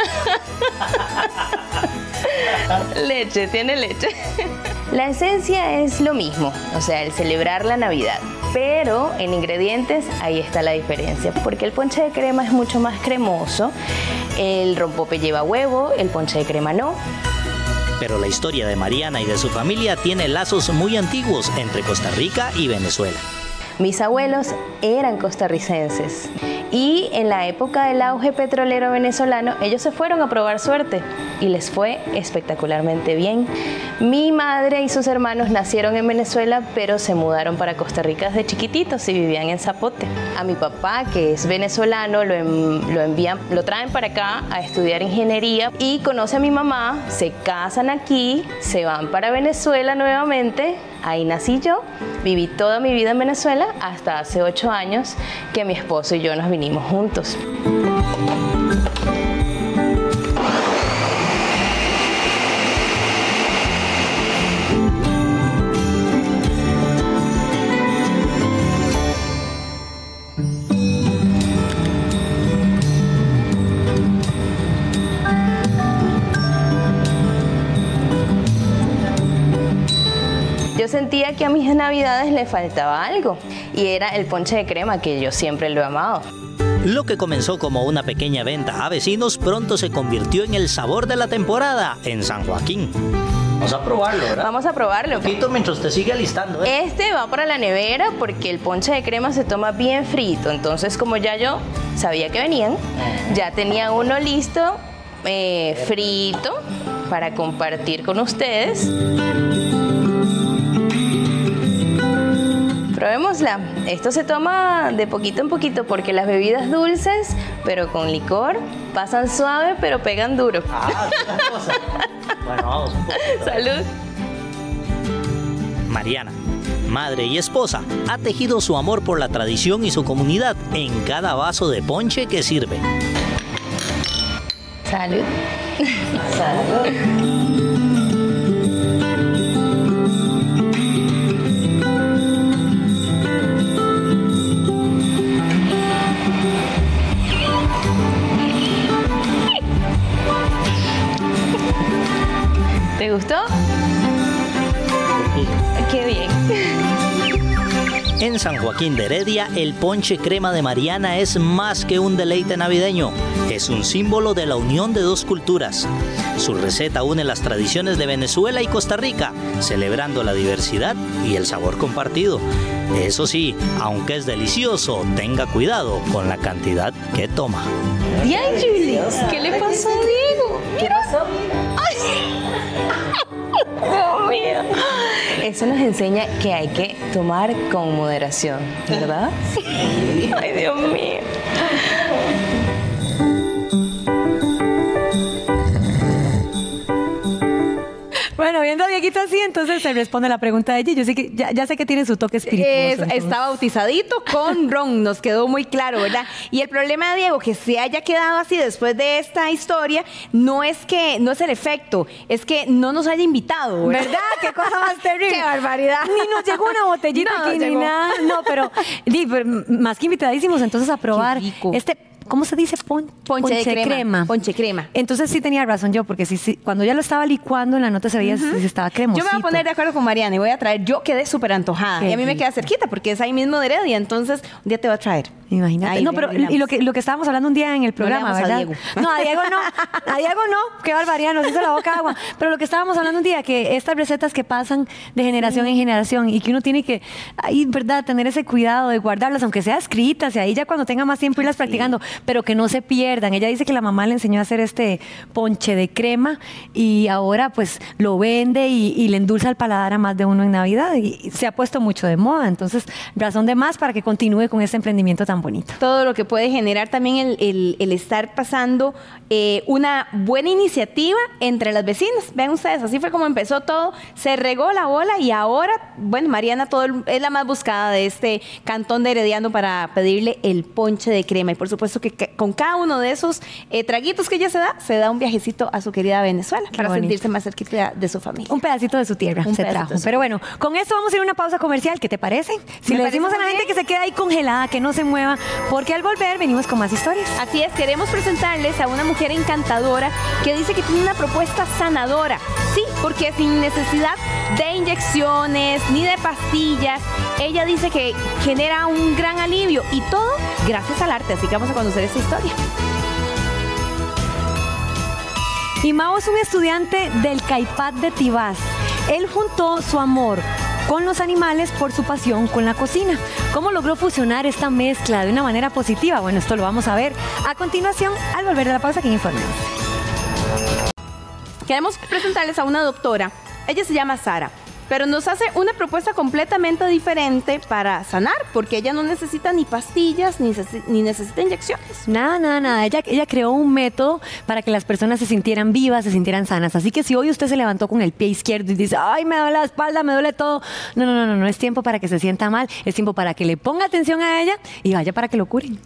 Leche, tiene leche. La esencia es lo mismo, o sea, el celebrar la Navidad. Pero en ingredientes ahí está la diferencia, porque el ponche de crema es mucho más cremoso, el rompope lleva huevo, el ponche de crema no. Pero la historia de Mariana y de su familia tiene lazos muy antiguos entre Costa Rica y Venezuela. Mis abuelos eran costarricenses y en la época del auge petrolero venezolano ellos se fueron a probar suerte y les fue espectacularmente bien. Mi madre y sus hermanos nacieron en Venezuela pero se mudaron para Costa Rica desde chiquititos y vivían en Zapote. A mi papá, que es venezolano, lo, en, lo, envían, lo traen para acá a estudiar ingeniería y conoce a mi mamá, se casan aquí, se van para Venezuela nuevamente. Ahí nací yo, viví toda mi vida en Venezuela hasta hace ocho años que mi esposo y yo nos vinimos juntos. Yo sentía que a mis navidades le faltaba algo y era el ponche de crema, que yo siempre lo he amado. Lo que comenzó como una pequeña venta a vecinos pronto se convirtió en el sabor de la temporada en San Joaquín. Vamos a probarlo, ¿verdad? Vamos a probarlo. Un poquito mientras te sigue alistando, ¿eh? Este va para la nevera porque el ponche de crema se toma bien frito. Entonces, como ya yo sabía que venían, ya tenía uno listo, eh, frito, para compartir con ustedes. Probémosla. Esto se toma de poquito en poquito porque las bebidas dulces, pero con licor, pasan suave, pero pegan duro. Ah, qué cosa. Bueno, vamos un poco. Salud. Mariana, madre y esposa, ha tejido su amor por la tradición y su comunidad en cada vaso de ponche que sirve. Salud. Salud. ¿Te gustó? Qué bien. En San Joaquín de Heredia, el ponche crema de Mariana es más que un deleite navideño. Es un símbolo de la unión de dos culturas. Su receta une las tradiciones de Venezuela y Costa Rica, celebrando la diversidad y el sabor compartido. Eso sí, aunque es delicioso, tenga cuidado con la cantidad que toma. Bien, Julie, ¿qué le pasó a Diego? ¿Qué pasó? Dios mío. Eso nos enseña que hay que tomar con moderación, ¿verdad? Sí. Ay, Dios mío. Bueno, viendo a Dieguito así, entonces se responde la pregunta de ella. Yo sé que ya, ya sé que tiene su toque espirituoso. Es, está bautizadito con ron, nos quedó muy claro, ¿verdad? Y el problema de Diego, que se haya quedado así después de esta historia, no es que no es el efecto, es que no nos haya invitado, ¿verdad? ¿Verdad? Qué cosa más terrible. Qué barbaridad. Ni nos llegó una botellita No, aquí, ni llegó. nada. No, pero, di, pero más que invitadísimos entonces a probar este. ¿Cómo se dice? Pon, Ponche de crema. Ponche crema. Entonces sí tenía razón yo, porque sí, sí, cuando ya lo estaba licuando en la nota se veía Ujú. si estaba cremosito. Yo me voy a poner de acuerdo con Mariana y voy a traer. Yo quedé súper antojada. Qué y a mí me rico. queda cerquita porque es ahí mismo de Heredia. Entonces, un día te voy a traer. Imagínate. Ahí no, pero brindamos. y lo que, lo que estábamos hablando un día en el programa, leamos a ¿verdad? Diego. No, a Diego no. A Diego no. Qué barbaridad, nos hizo la boca agua. Pero lo que estábamos hablando un día, que estas recetas que pasan de generación en generación y que uno tiene que, ahí, ¿verdad?, tener ese cuidado de guardarlas, aunque sea escritas y ahí ya cuando tenga más tiempo irlas Sí. practicando, pero que no se pierdan. Ella dice que la mamá le enseñó a hacer este ponche de crema y ahora pues lo vende y, y le endulza el paladar a más de uno en Navidad y se ha puesto mucho de moda. Entonces, razón de más para que continúe con este emprendimiento tan bonito. Todo lo que puede generar también el, el- el estar pasando eh, una buena iniciativa entre las vecinas. Vean ustedes, así fue como empezó todo. Se regó la bola y ahora, bueno, Mariana todo el- es la más buscada de este cantón de Herediano para pedirle el ponche de crema. Y por supuesto que ca- con cada uno de esos eh, traguitos que ella se da, se da un viajecito a su querida Venezuela para bonito. sentirse más cerquita de su familia. Un pedacito de su tierra Un se pedacito trajo. de su Pero bueno, con esto vamos a ir a una pausa comercial. ¿Qué te parece? Si Me le decimos a parece la muy gente bien. que se queda ahí congelada, que no se mueva, porque al volver venimos con más historias. Así es, queremos presentarles a una mujer encantadora que dice que tiene una propuesta sanadora. Sí, porque sin necesidad de inyecciones ni de pastillas, ella dice que genera un gran alivio y todo gracias al arte. Así que vamos a conocer esta historia. Y Mao es un estudiante del CAIPAT de Tibás. Él juntó su amor con los animales por su pasión con la cocina. ¿Cómo logró fusionar esta mezcla de una manera positiva? Bueno, esto lo vamos a ver a continuación al volver de la pausa aquí en Informemos. Queremos presentarles a una doctora. Ella se llama Sara, pero nos hace una propuesta completamente diferente para sanar, porque ella no necesita ni pastillas, ni, necesi- ni necesita inyecciones. Nada, nada, nada. Ella, ella creó un método para que las personas se sintieran vivas, se sintieran sanas. Así que si hoy usted se levantó con el pie izquierdo y dice, ay, me duele la espalda, me duele todo. No, no, no, no, no es tiempo para que se sienta mal. Es tiempo para que le ponga atención a ella y vaya para que lo curen.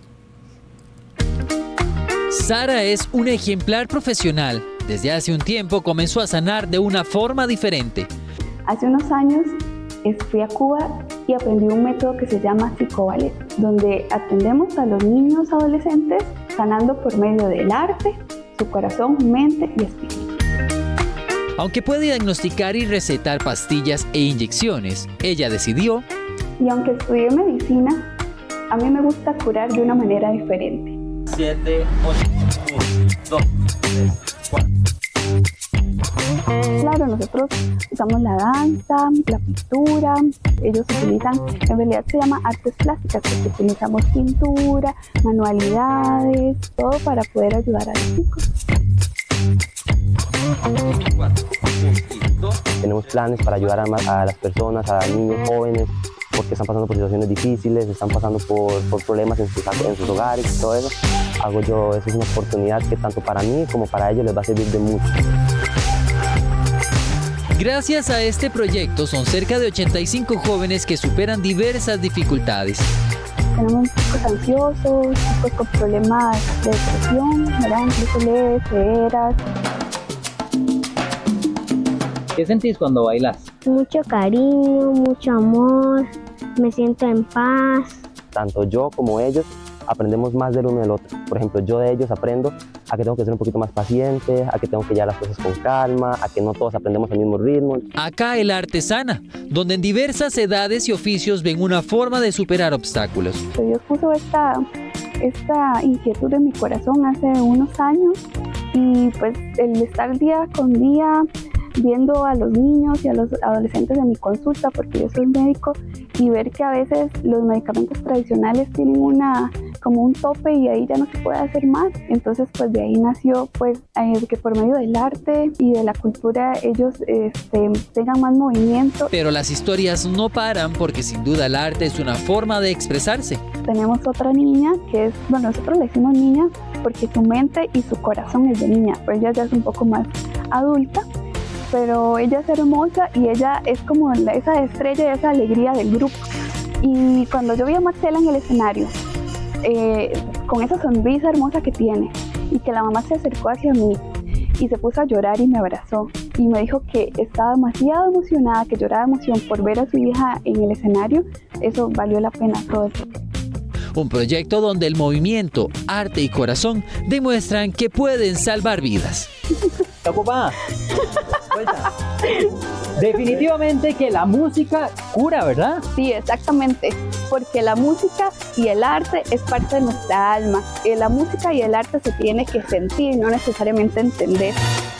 Sara es un ejemplar profesional. Desde hace un tiempo comenzó a sanar de una forma diferente. Hace unos años eh, fui a Cuba y aprendí un método que se llama psicoballet, donde atendemos a los niños adolescentes sanando por medio del arte, su corazón, mente y espíritu. Aunque puede diagnosticar y recetar pastillas e inyecciones, ella decidió Y aunque estudié medicina, a mí me gusta curar de una manera diferente. siete, ocho. uno, dos, tres, cuatro. Claro, nosotros usamos la danza, la pintura, ellos utilizan, en realidad se llama artes plásticas, porque utilizamos pintura, manualidades, todo para poder ayudar a los chicos. Tenemos planes para ayudar a, a las personas, a niños jóvenes, porque están pasando por situaciones difíciles, están pasando por, por problemas en sus, en sus hogares y todo eso. Hago yo, eso es una oportunidad que tanto para mí como para ellos les va a servir de mucho. Gracias a este proyecto son cerca de ochenta y cinco jóvenes que superan diversas dificultades. Tenemos chicos ansiosos, chicos con problemas de depresión, ¿verdad? Incluso leves, severas. ¿Qué sentís cuando bailas? Mucho cariño, mucho amor, me siento en paz. Tanto yo como ellos aprendemos más del uno del otro. Por ejemplo, yo de ellos aprendo a que tengo que ser un poquito más paciente, a que tengo que llevar las cosas con calma, a que no todos aprendemos al mismo ritmo. Acá el Artesana, donde en diversas edades y oficios ven una forma de superar obstáculos. Dios puso esta, esta inquietud en mi corazón hace unos años y pues el estar día con día viendo a los niños y a los adolescentes en mi consulta, porque yo soy médico, y ver que a veces los medicamentos tradicionales tienen una como un tope y ahí ya no se puede hacer más. Entonces pues de ahí nació pues eh, que por medio del arte y de la cultura ellos este, tengan más movimiento. Pero las historias no paran porque sin duda el arte es una forma de expresarse. Tenemos otra niña que es, bueno, nosotros le decimos niña porque su mente y su corazón es de niña, pero ella ya es un poco más adulta. Pero ella es hermosa y ella es como la, esa estrella y esa alegría del grupo. Y cuando yo vi a Marcela en el escenario, eh, con esa sonrisa hermosa que tiene, y que la mamá se acercó hacia mí y se puso a llorar y me abrazó y me dijo que estaba demasiado emocionada, que lloraba de emoción por ver a su hija en el escenario, eso valió la pena todo el tiempo. Un proyecto donde el movimiento, arte y corazón demuestran que pueden salvar vidas. ¿Está ocupada? Definitivamente que la música cura, ¿verdad? Sí, exactamente, porque la música y el arte es parte de nuestra alma. Y la música y el arte se tiene que sentir, no necesariamente entender.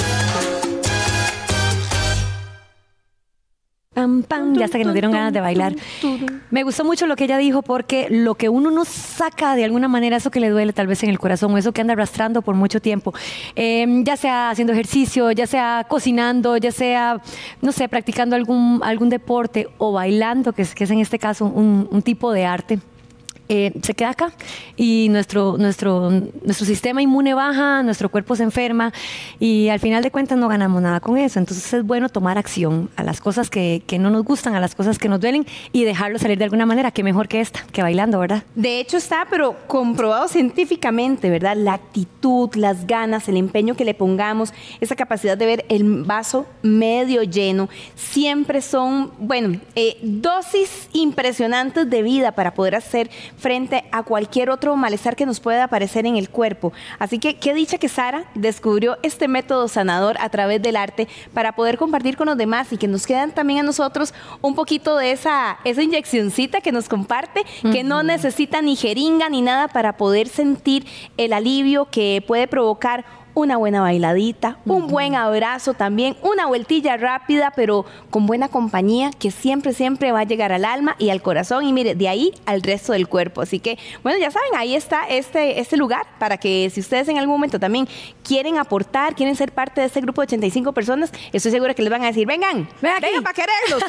Pam, pam, ya hasta que nos dieron ganas de bailar. Me gustó mucho lo que ella dijo, porque lo que uno no saca de alguna manera, eso que le duele tal vez en el corazón, o eso que anda arrastrando por mucho tiempo, eh, ya sea haciendo ejercicio, ya sea cocinando, ya sea, no sé, practicando algún, algún deporte o bailando, que es, que es en este caso un, un tipo de arte. Eh, se queda acá y nuestro, nuestro, nuestro sistema inmune baja, nuestro cuerpo se enferma y al final de cuentas no ganamos nada con eso. Entonces es bueno tomar acción a las cosas que, que no nos gustan, a las cosas que nos duelen y dejarlo salir de alguna manera. Qué mejor que esta, que bailando, ¿verdad? De hecho está, pero comprobado científicamente, ¿verdad? La actitud, las ganas, el empeño que le pongamos, esa capacidad de ver el vaso medio lleno, siempre son, bueno, eh, dosis impresionantes de vida para poder hacer frente a cualquier otro malestar que nos pueda aparecer en el cuerpo. Así que qué dicha que Sara descubrió este método sanador a través del arte para poder compartir con los demás y que nos quedan también a nosotros un poquito de esa, esa inyeccioncita que nos comparte, uh-huh. que no necesita ni jeringa ni nada para poder sentir el alivio que puede provocar una buena bailadita, uh-huh. un buen abrazo también, una vueltilla rápida, pero con buena compañía, que siempre, siempre va a llegar al alma y al corazón, y mire, de ahí al resto del cuerpo. Así que, bueno, ya saben, ahí está este, este lugar para que si ustedes en algún momento también quieren aportar, quieren ser parte de este grupo de ochenta y cinco personas, estoy segura que les van a decir, vengan, Ven vengan para quererlos.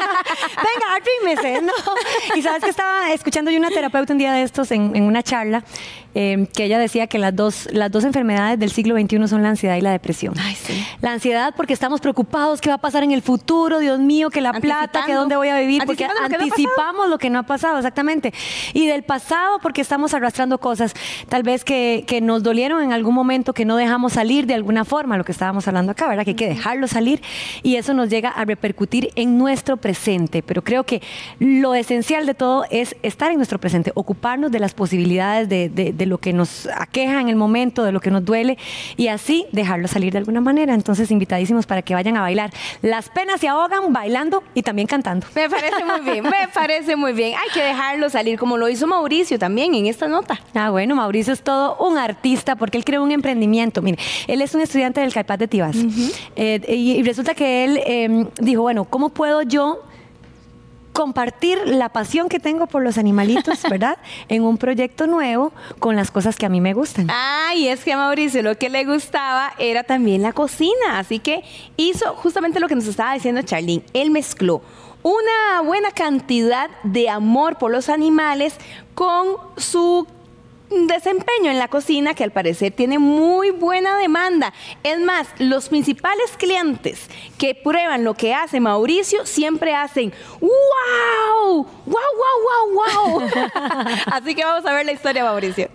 Venga, arrímese, ¿no? Y sabes que estaba escuchando yo una terapeuta un día de estos en, en una charla, eh, que ella decía que las dos, las dos enfermedades del siglo veintiuno son la ansiedad y la depresión. Ay, sí. La ansiedad porque estamos preocupados, qué va a pasar en el futuro, Dios mío, que la plata, que dónde voy a vivir, porque anticipamos lo que no ha pasado, exactamente. Y del pasado porque estamos arrastrando cosas, tal vez que, que nos dolieron en algún momento, que no dejamos salir de alguna forma, lo que estábamos hablando acá, ¿verdad? Que hay que dejarlo salir y eso nos llega a repercutir en nuestro presente. Pero creo que lo esencial de todo es estar en nuestro presente, ocuparnos de las posibilidades de, de, de lo que nos aqueja en el momento, de lo que nos duele y así dejarlo salir de alguna manera. Entonces, invitadísimos para que vayan a bailar. Las penas se ahogan bailando y también cantando. Me parece muy bien, me parece muy bien. Hay que dejarlo salir, como lo hizo Mauricio también en esta nota. Ah, bueno, Mauricio es todo un artista porque él creó un emprendimiento. Mire, él es un estudiante del CAIPAD de Tibás. Uh-huh. eh, y, y resulta que él eh, dijo, bueno, ¿cómo puedo yo compartir la pasión que tengo por los animalitos, ¿verdad? En un proyecto nuevo con las cosas que a mí me gustan. Ah, y es que a Mauricio lo que le gustaba era también la cocina, así que hizo justamente lo que nos estaba diciendo Charlene. Él mezcló una buena cantidad de amor por los animales con su desempeño en la cocina, que al parecer tiene muy buena demanda. Es más, los principales clientes que prueban lo que hace Mauricio siempre hacen ¡wow! ¡Wow, wow, wow, wow! Así que vamos a ver la historia, Mauricio.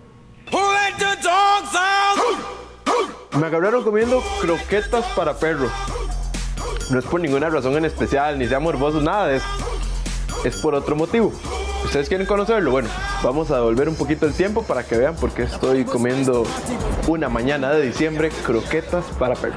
Me agarraron comiendo croquetas para perro. No es por ninguna razón en especial, ni sea morboso, nada de eso. Es por otro motivo. ¿Ustedes quieren conocerlo? Bueno, vamos a devolver un poquito el tiempo para que vean por qué estoy comiendo una mañana de diciembre croquetas para perro.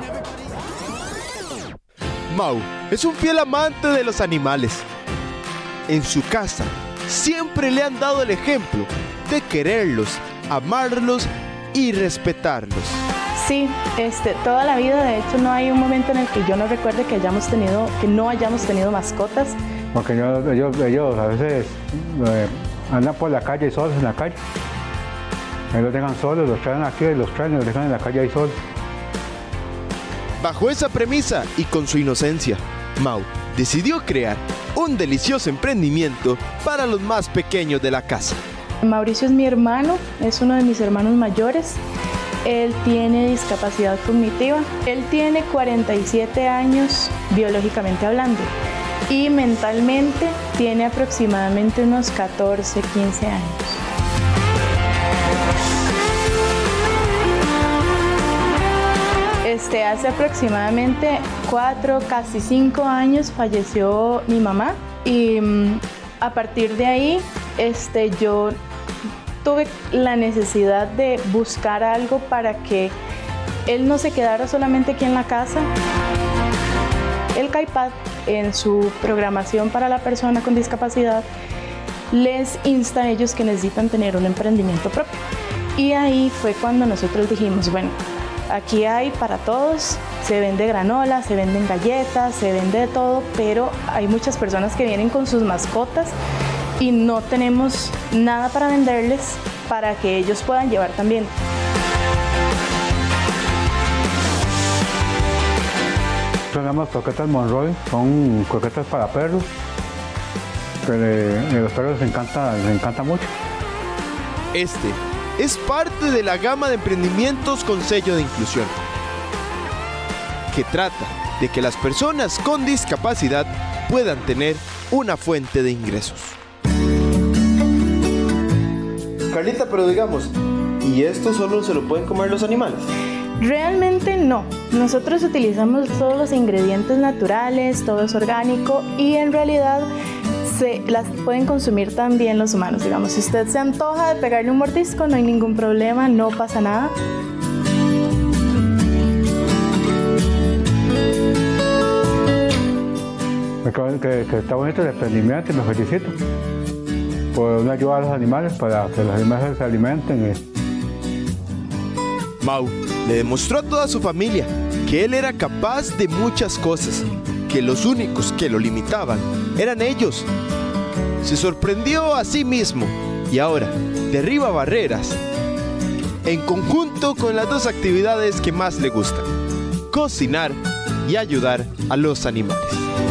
Mau es un fiel amante de los animales. En su casa siempre le han dado el ejemplo de quererlos, amarlos y respetarlos. Sí, este, toda la vida, de hecho no hay un momento en el que yo no recuerde que hayamos tenido, que no hayamos tenido mascotas. Porque ellos, ellos, ellos a veces eh, andan por la calle solos en la calle. Ellos los dejan solos, los traen aquí y los traen y los dejan en la calle ahí solos. Bajo esa premisa y con su inocencia, Mau decidió crear un delicioso emprendimiento para los más pequeños de la casa. Mauricio es mi hermano, es uno de mis hermanos mayores. Él tiene discapacidad cognitiva. Él tiene cuarenta y siete años biológicamente hablando y mentalmente tiene aproximadamente unos catorce, quince años. Este, hace aproximadamente cuatro, casi cinco años falleció mi mamá y um, a partir de ahí este, yo tuve la necesidad de buscar algo para que él no se quedara solamente aquí en la casa. El CAIPAD, en su programación para la persona con discapacidad, les insta a ellos que necesitan tener un emprendimiento propio. Y ahí fue cuando nosotros dijimos, bueno, aquí hay para todos, se vende granola, se venden galletas, se vende de todo, pero hay muchas personas que vienen con sus mascotas y no tenemos nada para venderles para que ellos puedan llevar también. Tenemos croquetas Monroy, son croquetas para perros, que le, a los perros les encanta, les encanta mucho. Este es parte de la gama de emprendimientos con sello de inclusión, que trata de que las personas con discapacidad puedan tener una fuente de ingresos. Carlita, pero digamos, ¿y esto solo se lo pueden comer los animales? Realmente no. Nosotros utilizamos todos los ingredientes naturales, todo es orgánico y en realidad se las pueden consumir también los humanos. Digamos, si usted se antoja de pegarle un mordisco, no hay ningún problema, no pasa nada. Que, que, que está bonito el emprendimiento y me felicito por una ayuda a los animales para que los animales se alimenten. Mau le demostró a toda su familia que él era capaz de muchas cosas, que los únicos que lo limitaban eran ellos. Se sorprendió a sí mismo y ahora derriba barreras en conjunto con las dos actividades que más le gustan: cocinar y ayudar a los animales.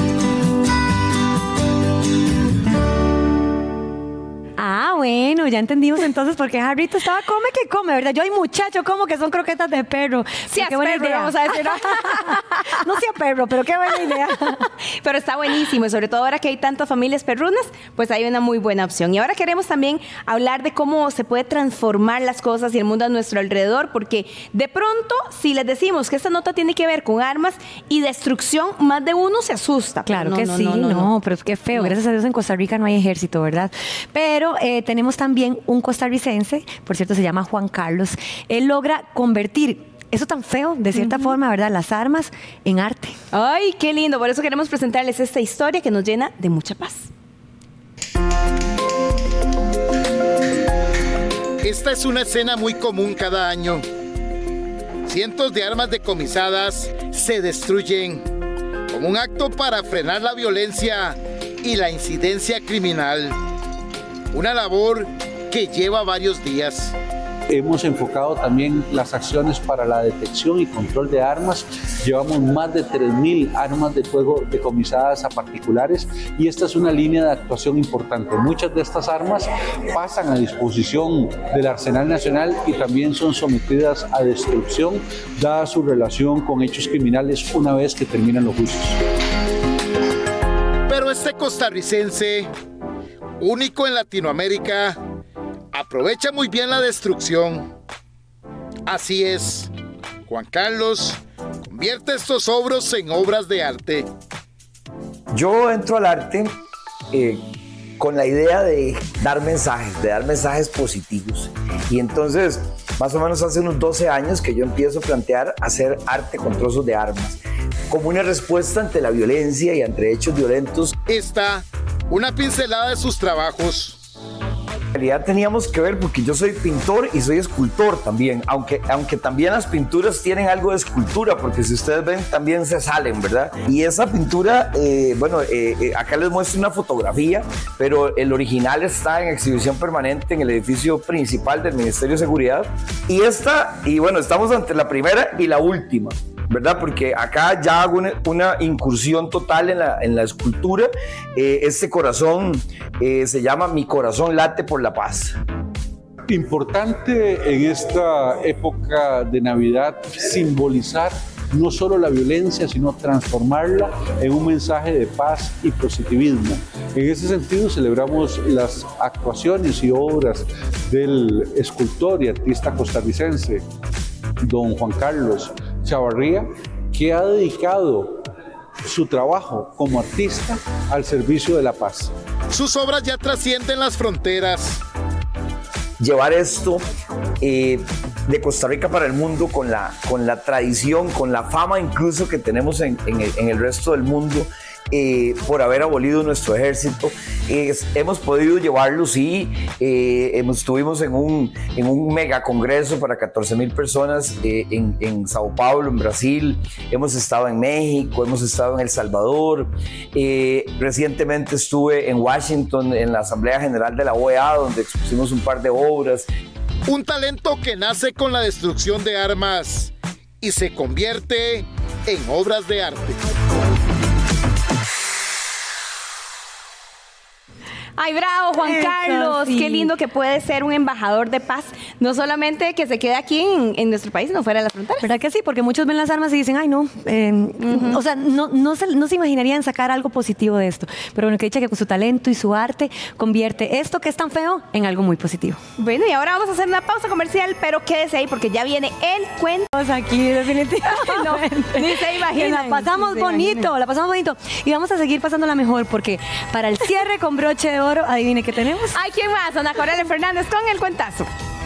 Ah, bueno, ya entendimos entonces por qué Harrito estaba come que come, ¿verdad? Yo, ay, muchacho, como que son croquetas de perro. Sí, qué buena perro, idea. vamos a decir. No sea perro, pero qué buena idea. Pero está buenísimo, y sobre todo ahora que hay tantas familias perrunas, pues hay una muy buena opción. Y ahora queremos también hablar de cómo se puede transformar las cosas y el mundo a nuestro alrededor, porque de pronto, si les decimos que esta nota tiene que ver con armas y destrucción, más de uno se asusta. Claro no, que no, sí, no, no, no, no. pero es que feo. Gracias a Dios en Costa Rica no hay ejército, ¿verdad? Pero eh, tenemos también un costarricense, por cierto se llama Juan Carlos. Él logra convertir eso tan feo, de cierta uh-huh. forma, ¿verdad? Las armas en arte. Ay, qué lindo. Por eso queremos presentarles esta historia que nos llena de mucha paz. Esta es una escena muy común cada año. Cientos de armas decomisadas se destruyen como un acto para frenar la violencia y la incidencia criminal. Una labor que lleva varios días. Hemos enfocado también las acciones para la detección y control de armas. Llevamos más de tres mil armas de fuego decomisadas a particulares y esta es una línea de actuación importante. Muchas de estas armas pasan a disposición del Arsenal Nacional y también son sometidas a destrucción, dada su relación con hechos criminales una vez que terminan los juicios. Pero este costarricense, único en Latinoamérica, aprovecha muy bien la destrucción. Así es, Juan Carlos convierte estos obros en obras de arte. Yo entro al arte eh, con la idea de dar mensajes, de dar mensajes positivos. Y entonces, más o menos hace unos doce años que yo empiezo a plantear hacer arte con trozos de armas, como una respuesta ante la violencia y ante hechos violentos. Esta, una pincelada de sus trabajos. En realidad teníamos que ver porque yo soy pintor y soy escultor también, aunque, aunque también las pinturas tienen algo de escultura, porque si ustedes ven también se salen, ¿verdad? Y esa pintura, eh, bueno, eh, eh, acá les muestro una fotografía, pero el original está en exhibición permanente en el edificio principal del Ministerio de Seguridad. Y esta, y bueno, estamos ante la primera y la última, ¿verdad? Porque acá ya hago una, una incursión total en la, en la escultura. Eh, este corazón eh, se llama Mi corazón late por la paz. Importante en esta época de Navidad simbolizar no solo la violencia, sino transformarla en un mensaje de paz y positivismo. En ese sentido celebramos las actuaciones y obras del escultor y artista costarricense don Juan Carlos Chavarría, que ha dedicado su trabajo como artista al servicio de la paz. Sus obras ya trascienden las fronteras. Llevar esto eh, de Costa Rica para el mundo con la, con la tradición, con la fama incluso que tenemos en, en, el, en el resto del mundo, eh, por haber abolido nuestro ejército. Eh, hemos podido llevarlo, sí. Eh, hemos, estuvimos en un, en un mega congreso para catorce mil personas eh, en, en Sao Paulo, en Brasil. Hemos estado en México, hemos estado en El Salvador. Eh, recientemente estuve en Washington, en la Asamblea General de la O E A, donde expusimos un par de obras. Un talento que nace con la destrucción de armas y se convierte en obras de arte. Ay, bravo, Juan Eso, Carlos. Sí. Qué lindo que puede ser un embajador de paz. No solamente que se quede aquí en, en nuestro país, no fuera de las fronteras. ¿Verdad que sí? Porque muchos ven las armas y dicen, ay, no. Eh, uh-huh. O sea, no, no, se, no se imaginarían sacar algo positivo de esto. Pero bueno, que dicha que con su talento y su arte convierte esto que es tan feo en algo muy positivo. Bueno, y ahora vamos a hacer una pausa comercial, pero quédese ahí porque ya viene el cuento. Vamos aquí, definitivamente. No, ni se imaginan. La pasamos se bonito, imaginan. la pasamos bonito. Y vamos a seguir pasándola mejor porque para el cierre con broche de oro, adivine qué tenemos. Ay, ¿quién más? Ana Corel Fernández con el cuentazo.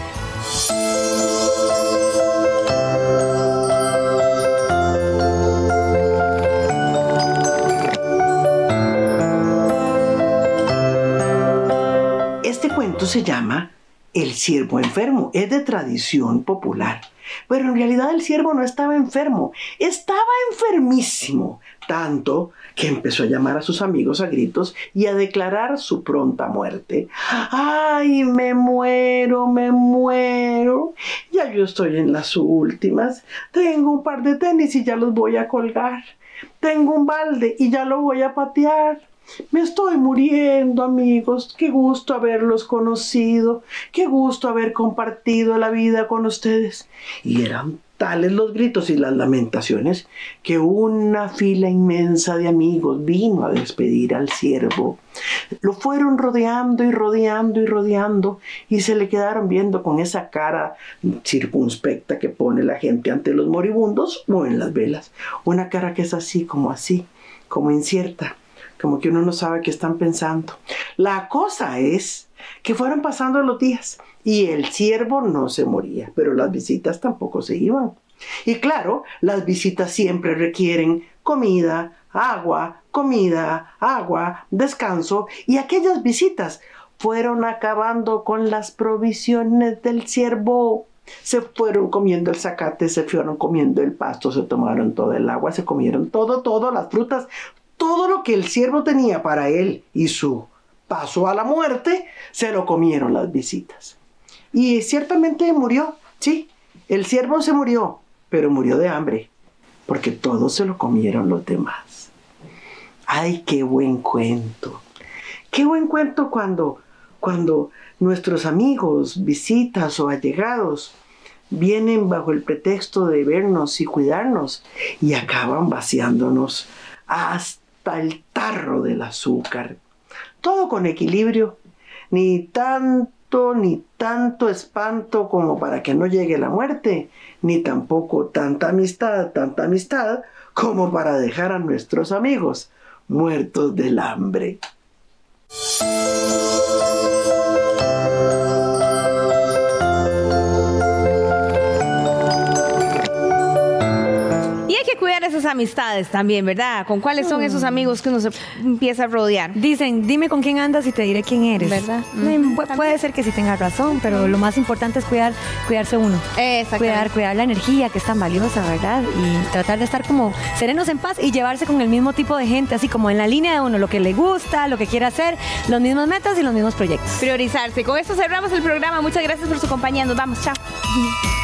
Este cuento se llama El ciervo enfermo. Es de tradición popular. Pero en realidad el ciervo no estaba enfermo, estaba enfermísimo, tanto que empezó a llamar a sus amigos a gritos y a declarar su pronta muerte. ¡Ay, me muero, me muero! Ya yo estoy en las últimas. Tengo un par de tenis y ya los voy a colgar. Tengo un balde y ya lo voy a patear. Me estoy muriendo, amigos. Qué gusto haberlos conocido. Qué gusto haber compartido la vida con ustedes. Y eran tales los gritos y las lamentaciones que una fila inmensa de amigos vino a despedir al ciervo. Lo fueron rodeando y rodeando y rodeando y se le quedaron viendo con esa cara circunspecta que pone la gente ante los moribundos o en las velas. Una cara que es así, como así, como incierta. Como que uno no sabe qué están pensando. La cosa es que fueron pasando los días y el ciervo no se moría, pero las visitas tampoco se iban. Y claro, las visitas siempre requieren comida, agua, comida, agua, descanso, y aquellas visitas fueron acabando con las provisiones del ciervo. Se fueron comiendo el zacate, se fueron comiendo el pasto, se tomaron todo el agua, se comieron todo, todo, las frutas, todo lo que el ciervo tenía para él y su paso a la muerte, se lo comieron las visitas. Y ciertamente murió, sí, el ciervo se murió, pero murió de hambre, porque todo se lo comieron los demás. ¡Ay, qué buen cuento! ¡Qué buen cuento cuando, cuando nuestros amigos, visitas o allegados vienen bajo el pretexto de vernos y cuidarnos y acaban vaciándonos hasta el tarro del azúcar? Todo con equilibrio, ni tanto ni tanto espanto como para que no llegue la muerte, ni tampoco tanta amistad, tanta amistad como para dejar a nuestros amigos muertos del hambre. Cuidar esas amistades también, ¿verdad? ¿Con cuáles son esos amigos que uno se empieza a rodear? Dicen, dime con quién andas y te diré quién eres. ¿Verdad? Mm, pu puede ser que sí tengas razón, pero lo más importante es cuidar, cuidarse uno. Cuidar, cuidar la energía, que es tan valiosa, ¿verdad? Y tratar de estar como serenos, en paz, y llevarse con el mismo tipo de gente, así como en la línea de uno, lo que le gusta, lo que quiere hacer, los mismos metas y los mismos proyectos. Priorizarse. Con esto cerramos el programa. Muchas gracias por su compañía. Nos vamos. Chao.